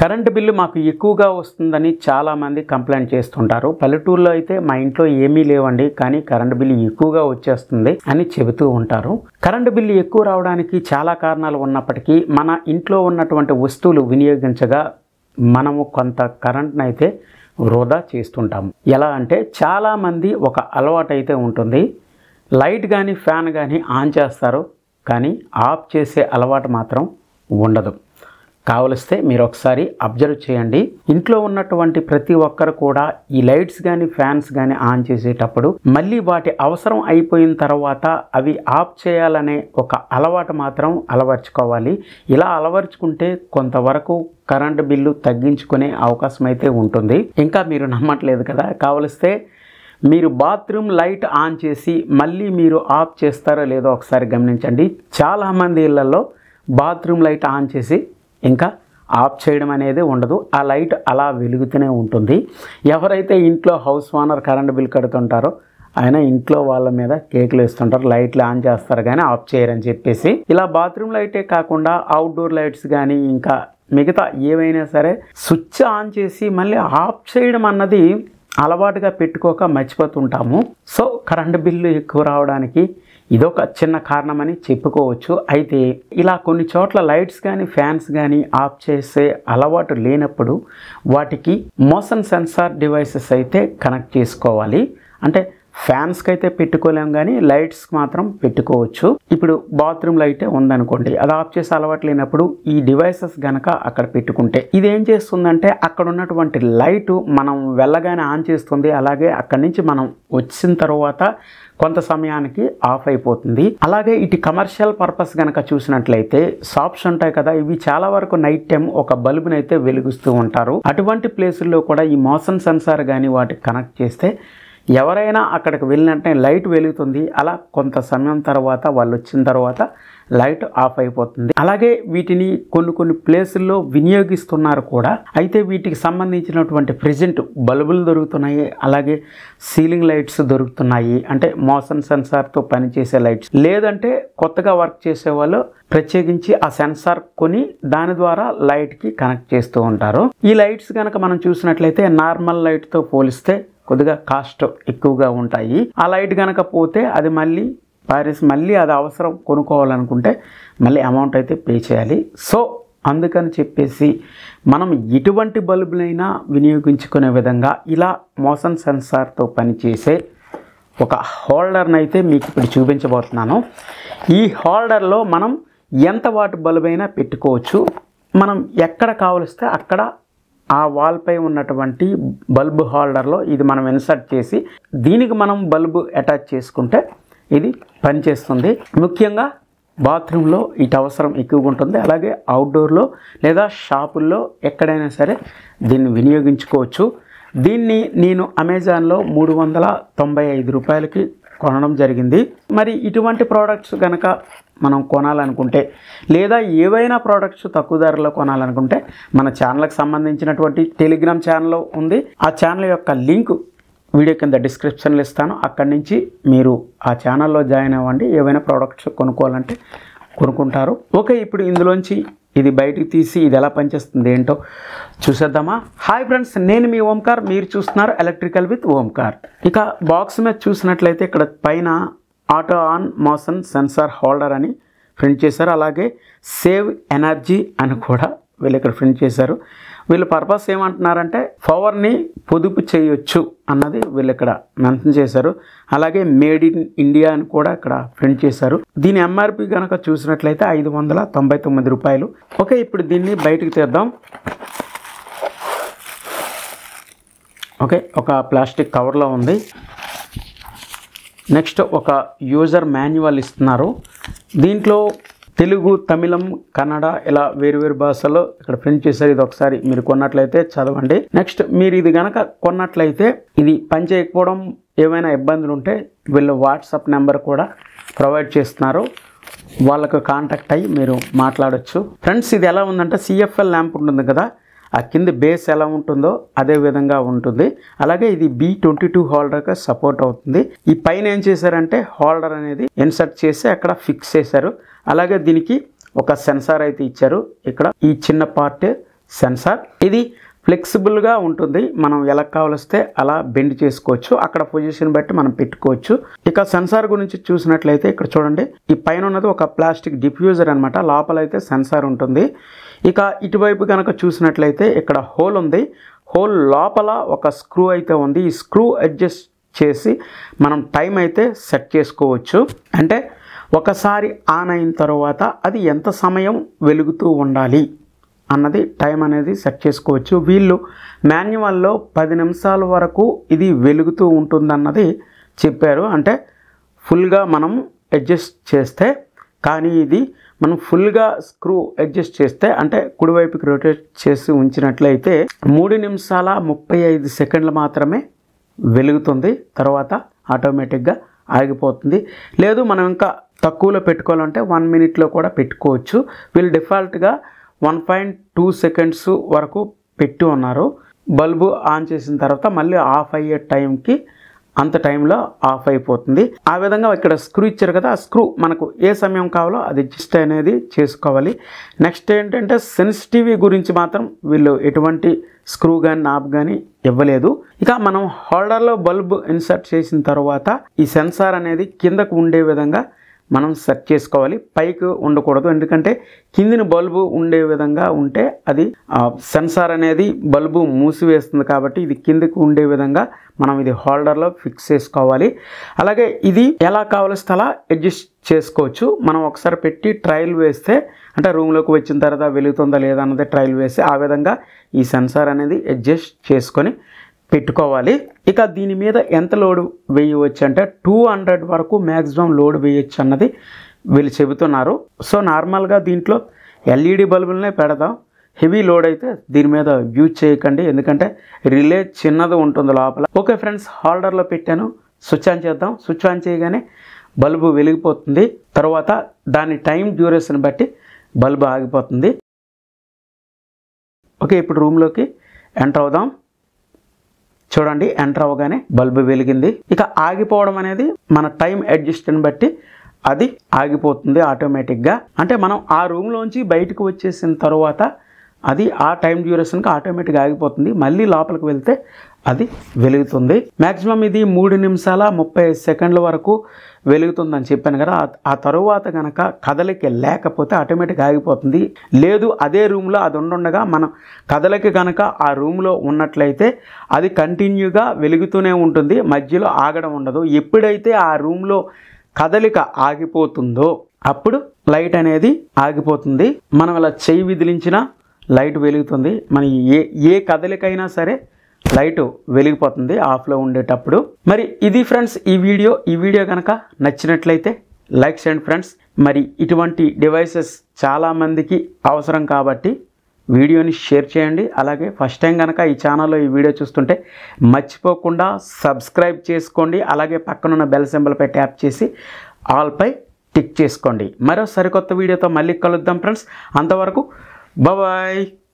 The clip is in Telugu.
కరెంటు బిల్లు మాకు ఎక్కువగా వస్తుందని చాలామంది కంప్లైంట్ చేస్తుంటారు. పల్లెటూరులో అయితే మా ఇంట్లో ఏమీ లేవండి, కానీ కరెంటు బిల్లు ఎక్కువగా వచ్చేస్తుంది అని చెబుతూ ఉంటారు. కరెంటు బిల్లు ఎక్కువ రావడానికి చాలా కారణాలు ఉన్నప్పటికీ మన ఇంట్లో ఉన్నటువంటి వస్తువులు వినియోగించగా మనము కొంత కరెంట్ని అయితే వృధా చేస్తుంటాము. ఎలా అంటే చాలామంది ఒక అలవాటు అయితే ఉంటుంది, లైట్ కానీ ఫ్యాన్ కానీ ఆన్ చేస్తారు, కానీ ఆఫ్ చేసే అలవాటు మాత్రం ఉండదు. కావలిస్తే మీరు ఒకసారి అబ్జర్వ్ చేయండి. ఇంట్లో ఉన్నటువంటి ప్రతి ఒక్కరు కూడా ఈ లైట్స్ కానీ ఫ్యాన్స్ కానీ ఆన్ చేసేటప్పుడు మళ్ళీ వాటి అవసరం అయిపోయిన తర్వాత అవి ఆఫ్ చేయాలనే ఒక అలవాటు మాత్రం అలవర్చుకోవాలి. ఇలా అలవర్చుకుంటే కొంతవరకు కరెంటు బిల్లు తగ్గించుకునే అవకాశం అయితే ఉంటుంది. ఇంకా మీరు నమ్మట్లేదు కదా, కావలిస్తే మీరు బాత్రూమ్ లైట్ ఆన్ చేసి మళ్ళీ మీరు ఆఫ్ చేస్తారో లేదో ఒకసారి గమనించండి. చాలామంది ఇళ్లలో బాత్రూమ్ లైట్ ఆన్ చేసి ఇంకా ఆఫ్ చేయడం అనేది ఉండదు, ఆ లైట్ అలా వెలుగుతూనే ఉంటుంది. ఎవరైతే ఇంట్లో హౌస్ ఓనర్ కరెంట్ బిల్ కడుతుంటారో ఆయన ఇంట్లో వాళ్ళ మీద కేకులు వేస్తుంటారు, లైట్లు ఆన్ చేస్తారు కానీ ఆఫ్ చేయరని చెప్పేసి. ఇలా బాత్రూమ్ లైటే కాకుండా అవుట్డోర్ లైట్స్ కానీ ఇంకా మిగతా ఏవైనా సరే స్విచ్ ఆన్ చేసి మళ్ళీ ఆఫ్ చేయడం అన్నది అలవాటుగా పెట్టుకోక మర్చిపోతుంటాము. సో కరెంటు బిల్లు ఎక్కువ రావడానికి ఇదొక చిన్న కారణమని చెప్పుకోవచ్చు. అయితే ఇలా కొన్ని చోట్ల లైట్స్ కానీ ఫ్యాన్స్ కానీ ఆఫ్ చేసే అలవాటు లేనప్పుడు వాటికి మోషన్ సెన్సార్ డివైసెస్ అయితే కనెక్ట్ చేసుకోవాలి. అంటే ఫ్యాన్స్కి అయితే పెట్టుకోలేము కానీ లైట్స్కి మాత్రం పెట్టుకోవచ్చు. ఇప్పుడు బాత్రూమ్ లైటే ఉందనుకోండి, అది ఆఫ్ చేసే అలవాటు లేనప్పుడు ఈ డివైసెస్ గనక అక్కడ పెట్టుకుంటే ఇది ఏం చేస్తుందంటే అక్కడ ఉన్నటువంటి లైటు మనం వెళ్ళగానే ఆన్ చేస్తుంది, అలాగే అక్కడి నుంచి మనం వచ్చిన తర్వాత కొంత సమయానికి ఆఫ్ అయిపోతుంది. అలాగే ఇటు కమర్షియల్ పర్పస్ కనుక చూసినట్లయితే షాప్స్ ఉంటాయి కదా, ఇవి చాలా వరకు నైట్ టైం ఒక బల్బుని అయితే వెలిగిస్తూ ఉంటారు. అటువంటి ప్లేసుల్లో కూడా ఈ మోషన్ సెన్సార్ కానీ వాటికి కనెక్ట్ చేస్తే ఎవరైనా అక్కడికి వెళ్ళినట్టే లైట్ వెలుగుతుంది. అలా కొంత సమయం తర్వాత వాళ్ళు వచ్చిన తర్వాత లైట్ ఆఫ్ అయిపోతుంది. అలాగే వీటిని కొన్ని ప్లేసుల్లో వినియోగిస్తున్నారు కూడా. అయితే వీటికి సంబంధించినటువంటి ప్రెజెంట్ బల్బులు దొరుకుతున్నాయి, అలాగే సీలింగ్ లైట్స్ దొరుకుతున్నాయి, అంటే మోషన్ సెన్సార్తో పనిచేసే లైట్స్. లేదంటే కొత్తగా వర్క్ చేసే వాళ్ళు ప్రత్యేకించి ఆ సెన్సార్ కొని దాని ద్వారా లైట్కి కనెక్ట్ చేస్తూ ఉంటారు. ఈ లైట్స్ కనుక మనం చూసినట్లయితే నార్మల్ లైట్తో పోలిస్తే కొద్దిగా కాస్ట్ ఎక్కువగా ఉంటాయి. ఆ లైట్ కనుక పోతే అది మళ్ళీ మళ్ళీ అది అవసరం కొనుక్కోవాలనుకుంటే మళ్ళీ అమౌంట్ అయితే పే చేయాలి. సో అందుకని చెప్పేసి మనం ఎటువంటి బల్బులైనా వినియోగించుకునే విధంగా ఇలా మోషన్ సెన్సార్తో పనిచేసే ఒక హోల్డర్ని అయితే మీకు ఇప్పుడు చూపించబోతున్నాను. ఈ హోల్డర్లో మనం ఎంత వాట్ బల్బ్ అయినా పెట్టుకోవచ్చు. మనం ఎక్కడ కావలిస్తే అక్కడ ఆ వాల్పై ఉన్నటువంటి బల్బు హోల్డర్లో ఇది మనం ఇన్సర్ట్ చేసి దీనికి మనం బల్బు అటాచ్ చేసుకుంటే ఇది పనిచేస్తుంది. ముఖ్యంగా బాత్రూంలో ఇటు అవసరం ఎక్కువగా ఉంటుంది, అలాగే అవుట్డోర్లో లేదా షాపుల్లో ఎక్కడైనా సరే దీన్ని వినియోగించుకోవచ్చు. దీన్ని నేను అమెజాన్లో 395 రూపాయలకి కొనడం జరిగింది. మరి ఇటువంటి ప్రోడక్ట్స్ కనుక మనం కొనాలనుకుంటే లేదా ఏవైనా ప్రోడక్ట్స్ తక్కువ ధరలో కొనాలనుకుంటే మన ఛానల్కి సంబంధించినటువంటి టెలిగ్రామ్ ఛానల్ ఉంది. ఆ ఛానల్ యొక్క లింక్ వీడియో కింద డిస్క్రిప్షన్లో ఇస్తాను, అక్కడి నుంచి మీరు ఆ ఛానల్లో జాయిన్ అవ్వండి. ఏవైనా ప్రోడక్ట్స్ కొనుక్కోవాలంటే కొనుక్కుంటారు. ఓకే, ఇప్పుడు ఇందులోంచి ఇది బయటికి తీసి ఇది ఎలా పనిచేస్తుంది ఏంటో చూసేద్దామా. హాయ్ ఫ్రెండ్స్, నేను మీ ఓంకార్, మీరు చూస్తున్నారు ఎలక్ట్రికల్ విత్ ఓంకార్. ఇక బాక్స్ మీద చూసినట్లయితే ఇక్కడ పైన auto on motion sensor holder అని ప్రింట్ చేశారు, అలాగే సేవ్ ఎనర్జీ అని కూడా వీళ్ళు ఇక్కడ ప్రింట్ చేశారు. వీళ్ళ పర్పస్ ఏమంటున్నారంటే పవర్ని పొదుపు చేయొచ్చు అన్నది వీళ్ళు ఇక్కడ మెన్షన్ చేశారు. అలాగే మేడ్ ఇన్ ఇండియా అని కూడా ఇక్కడ ప్రింట్ చేశారు. దీని ఎంఆర్పి కనుక చూసినట్లయితే 599 రూపాయలు. ఓకే, ఇప్పుడు దీన్ని బయటకు తీద్దాం. ఓకే, ఒక ప్లాస్టిక్ కవర్లో ఉంది. నెక్స్ట్ ఒక యూజర్ మాన్యువల్ ఇస్తున్నారు. దీంట్లో తెలుగు, తమిళం, కన్నడ ఇలా వేరు భాషల్లో ఇక్కడ ప్రింట్ చేశారు. ఇది ఒకసారి మీరు కొన్నట్లయితే చదవండి. నెక్స్ట్ మీరు ఇది కనుక కొన్నట్లయితే ఇది పని చేయకపోవడం ఏమైనా ఇబ్బందులు ఉంటే వీళ్ళు వాట్సాప్ నెంబర్ కూడా ప్రొవైడ్ చేస్తున్నారు, వాళ్ళకు కాంటాక్ట్ అయ్యి మీరు మాట్లాడచ్చు. ఫ్రెండ్స్, ఇది ఎలా ఉందంటే సిఎఫ్ఎల్ ల్యాంప్ ఉంటుంది కదా, ఆ కింద బేస్ ఎలా ఉంటుందో అదే విధంగా ఉంటుంది. అలాగే ఇది B22 హోల్డర్గా సపోర్ట్ అవుతుంది. ఈ పైన ఏం చేశారంటే హోల్డర్ అనేది ఇన్సర్ట్ చేసి అక్కడ ఫిక్స్ చేశారు. అలాగే దీనికి ఒక సెన్సార్ అయితే ఇచ్చారు. ఇక్కడ ఈ చిన్న పార్ట్ సెన్సార్. ఇది ఫ్లెక్సిబుల్గా ఉంటుంది, మనం ఎలా కావలిస్తే అలా బెండ్ చేసుకోవచ్చు, అక్కడ పొజిషన్ బట్టి మనం పెట్టుకోవచ్చు. ఇక సెన్సార్ గురించి చూసినట్లయితే ఇక్కడ చూడండి, ఈ పైన ఉన్నది ఒక ప్లాస్టిక్ డిఫ్యూజర్ అనమాట, లోపల అయితే సెన్సార్ ఉంటుంది. ఇక ఇటువైపు కనుక చూసినట్లయితే ఇక్కడ హోల్ ఉంది, హోల్ లోపల ఒక స్క్రూ అయితే ఉంది. ఈ స్క్రూ అడ్జస్ట్ చేసి మనం టైం అయితే సెట్ చేసుకోవచ్చు. అంటే ఒకసారి ఆన్ అయిన తర్వాత అది ఎంత సమయం వెలుగుతూ ఉండాలి అన్నది టైం అనేది సెట్ చేసుకోవచ్చు. వీళ్ళు మాన్యువల్లో 10 నిమిషాల వరకు ఇది వెలుగుతూ ఉంటుందన్నది చెప్పారు, అంటే ఫుల్గా మనం అడ్జస్ట్ చేస్తే. కానీ ఇది మనం ఫుల్గా స్క్రూ అడ్జస్ట్ చేస్తే, అంటే కుడివైపుకి రొటేట్ చేసి ఉంచినట్లయితే 3 నిమిషాల 35 సెకండ్లు మాత్రమే వెలుగుతుంది, తర్వాత ఆటోమేటిక్గా ఆగిపోతుంది. లేదు మనం ఇంకా తక్కువలో పెట్టుకోవాలంటే 1 మినిట్లో కూడా పెట్టుకోవచ్చు. వీళ్ళు డిఫాల్ట్గా 1.2 సెకండ్స్ వరకు పెట్టి ఉన్నారు. బల్బు ఆన్ చేసిన తర్వాత మళ్ళీ ఆఫ్ అయ్యే టైంకి అంత టైంలో ఆఫ్ అయిపోతుంది. ఆ విధంగా ఇక్కడ స్క్రూ ఇచ్చారు కదా, ఆ స్క్రూ మనకు ఏ సమయం కావాలో అది అడ్జస్ట్ అనేది చేసుకోవాలి. నెక్స్ట్ ఏంటంటే సెన్సిటివ్ గురించి మాత్రం వీళ్ళు ఎటువంటి స్క్రూ కానీ నాబ్ కానీ ఇవ్వలేదు. ఇక మనం హోల్డర్లో బల్బు ఇన్సర్ట్ చేసిన తర్వాత ఈ సెన్సార్ అనేది కిందకు ఉండే విధంగా మనం సెట్ చేసుకోవాలి, పైకి ఉండకూడదు. ఎందుకంటే కిందిన బల్బు ఉండే విధంగా ఉంటే అది సెన్సార్ అనేది బల్బు మూసివేస్తుంది, కాబట్టి ఇది కిందకు ఉండే విధంగా మనం ఇది హోల్డర్లో ఫిక్స్ చేసుకోవాలి. అలాగే ఇది ఎలా కావలిస్తే అలా అడ్జస్ట్ చేసుకోవచ్చు. మనం ఒకసారి పెట్టి ట్రయల్ వేస్తే, అంటే రూమ్లోకి వచ్చిన తర్వాత వెలుగుతుందా లేదా అన్నది ట్రయల్ వేసి ఆ విధంగా ఈ సెన్సార్ అనేది అడ్జస్ట్ చేసుకొని పెట్టుకోవాలి. ఇక దీని మీద ఎంత లోడ్ వేయవచ్చు అంటే 200 వరకు మ్యాక్సిమం లోడ్ వేయచ్చు అన్నది వీళ్ళు చెబుతున్నారు. సో నార్మల్గా దీంట్లో ఎల్ఈడి బల్బులనే పెడదాం, హెవీ లోడ్ అయితే దీని మీద యూజ్ చేయకండి, ఎందుకంటే రిలే చిన్నది ఉంటుంది లోపల. ఓకే ఫ్రెండ్స్, హోల్డర్లో పెట్టాను, స్విచ్ ఆన్ చేద్దాం. స్విచ్ ఆన్ చేయగానే బల్బు వెలిగిపోతుంది, తర్వాత దాని టైం డ్యూరేషన్ బట్టి బల్బు ఆగిపోతుంది. ఓకే, ఇప్పుడు రూమ్లోకి ఎంటర్ అవుదాం. చూడండి, ఎంటర్ అవ్వగానే బల్బు వెలిగింది. ఇక ఆగిపోవడం అనేది మన టైం అడ్జస్ట్ని బట్టి అది ఆగిపోతుంది ఆటోమేటిక్గా. అంటే మనం ఆ రూమ్లోంచి బయటకు వచ్చేసిన తర్వాత అది ఆ టైం డ్యూరేషన్కి ఆటోమేటిక్గా ఆగిపోతుంది, మళ్ళీ లోపలికి వెళ్తే అది వెలుగుతుంది. మ్యాక్సిమం ఇది 3 నిమిషాల 30 సెకండ్ల వరకు వెలుగుతుందని చెప్పాను కదా. ఆ తరువాత కనుక కదలిక లేకపోతే ఆటోమేటిక్గా ఆగిపోతుంది. లేదు అదే రూమ్లో అది ఉండగా మనం కదలిక కనుక ఆ రూమ్లో ఉన్నట్లయితే అది కంటిన్యూగా వెలుగుతూనే ఉంటుంది, మధ్యలో ఆగడం ఉండదు. ఎప్పుడైతే ఆ రూమ్లో కదలిక ఆగిపోతుందో అప్పుడు లైట్ అనేది ఆగిపోతుంది. మనం ఇలా చెయ్యి విదిలించినా లైట్ వెలుగుతుంది. మన ఏ కదలికైనా సరే లైట్ వెలిగిపోతుంది ఆఫ్లో ఉండేటప్పుడు. మరి ఇది ఫ్రెండ్స్ ఈ వీడియో కనుక నచ్చినట్లయితే లైక్ చేయండి ఫ్రెండ్స్. మరి ఇటువంటి డివైసెస్ చాలామందికి అవసరం కాబట్టి వీడియోని షేర్ చేయండి. అలాగే ఫస్ట్ టైం కనుక ఈ ఛానల్లో ఈ వీడియో చూస్తుంటే మర్చిపోకుండా సబ్స్క్రైబ్ చేసుకోండి. అలాగే పక్కనున్న బెల్ సింబల్పై ట్యాప్ చేసి ఆల్పై టిక్ చేసుకోండి. మరో సరికొత్త వీడియోతో మళ్ళీ కలుద్దాం ఫ్రెండ్స్. అంతవరకు బాయ్.